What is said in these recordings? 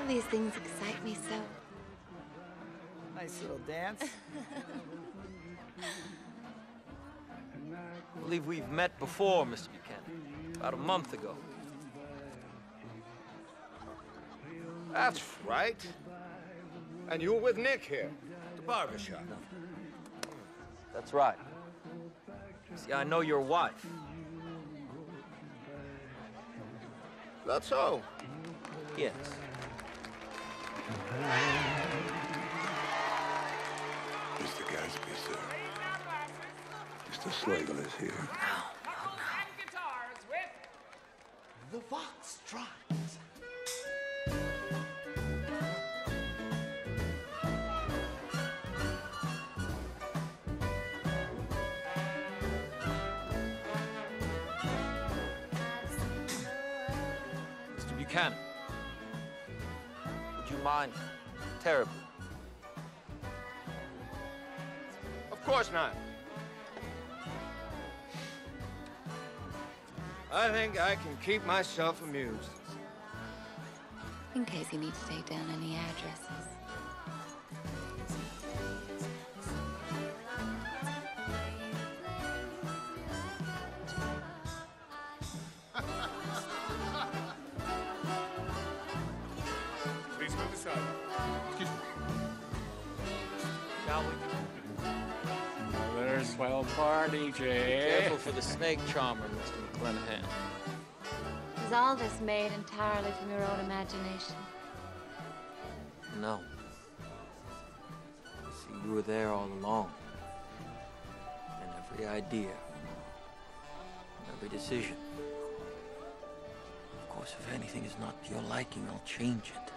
These things excite me so. Nice little dance. I believe we've met before, Mr. Buchanan. About a month ago. That's right. And you were with Nick here, the barbershop. That's right. See, I know your wife. That's so. Yes. Mr. Gatsby, sir. Mr. Slagle is here. The Foxtrot. Mr. Buchanan. Would you mind terribly? Of course not. I think I can keep myself amused. In case you need to take down any addresses. Please move aside. Excuse me. Shall we? Another swell party, Jay. Careful for the snake charmer, Mr. McClenahan. Is all this made entirely from your own imagination? No. See, you were there all along. And every idea, and every decision. Of course, if anything is not to your liking, I'll change it.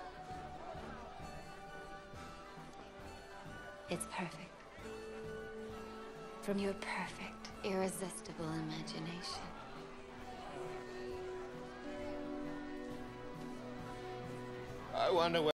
It's perfect. From your perfect, irresistible imagination. I wonder